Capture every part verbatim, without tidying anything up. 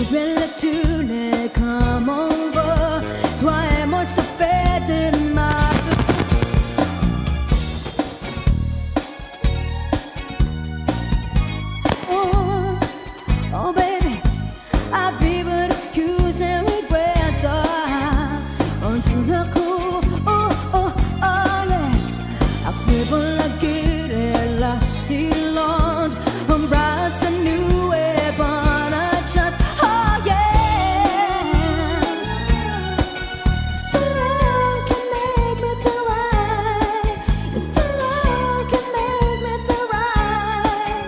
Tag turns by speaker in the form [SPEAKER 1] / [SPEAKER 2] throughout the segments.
[SPEAKER 1] belle tu ne come over. Toi et moi ça fait de mal. Oh, oh baby, I vive d'excuses et regrets. Oh, tout d'un coup, oh, oh, oh yeah. Après pour la guerre et la silence, embrasse un new et bonne chance. Oh yeah. The love can make me feel right. The love can make me feel right.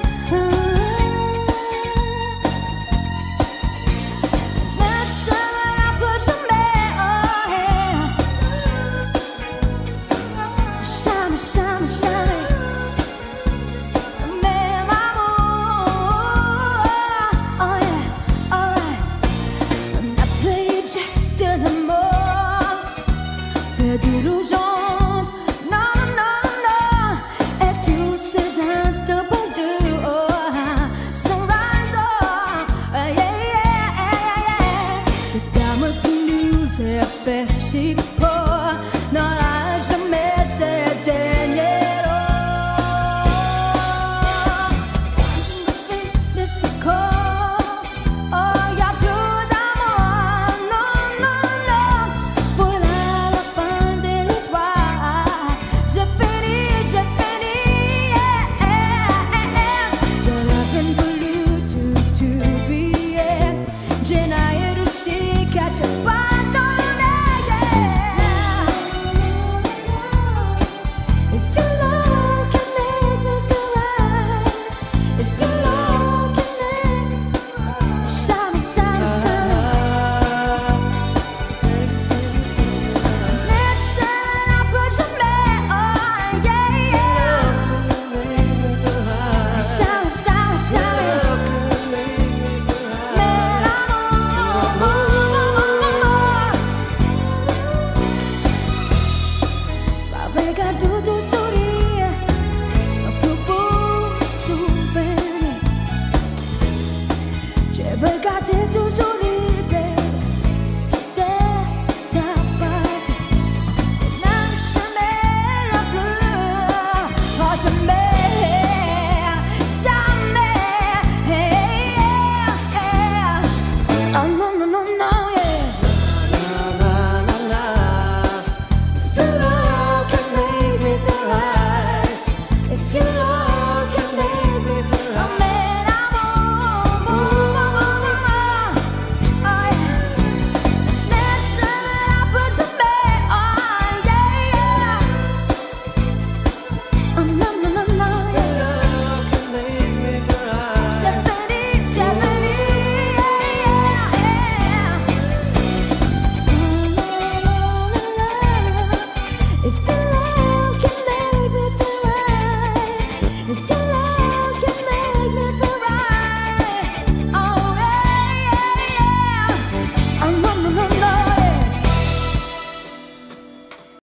[SPEAKER 1] Now shine up to me, oh yeah. Shine, shine, shine. D'illusions, non, non, non, et tous ces instants perdus, oh, sunrise, oh, yeah, yeah, yeah, yeah. Cette âme qui nous est fait si fort, n'aura jamais cette dernière.